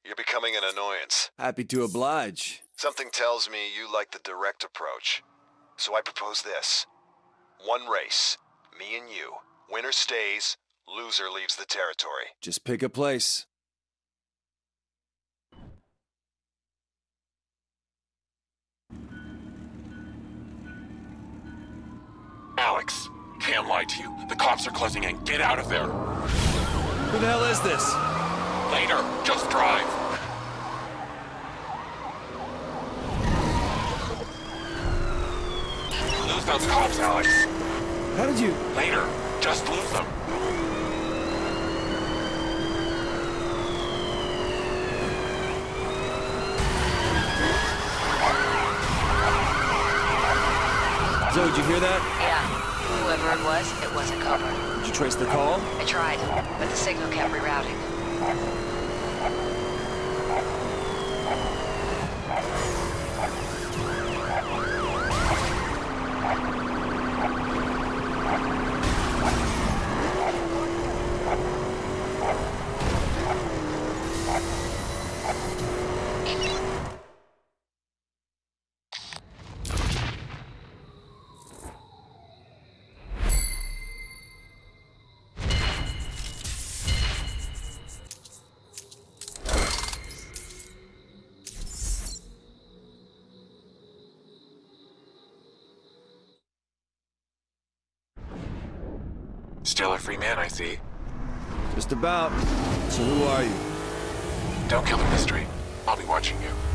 You're becoming an annoyance. Happy to oblige. Something tells me you like the direct approach. So I propose this. One race. Me and you. Winner stays, loser leaves the territory. Just pick a place. Alex, can't lie to you. The cops are closing in. Get out of there. Who the hell is this? Later. Just drive. Lose those cops, Alex. How did you... Later. Just lose them. Zoe, did you hear that? Yeah. Whoever it wasn't covered. Did you trace the call? I tried, but the signal kept rerouting. Still a free man, I see. Just about. So who are you? Don't kill the mystery. I'll be watching you.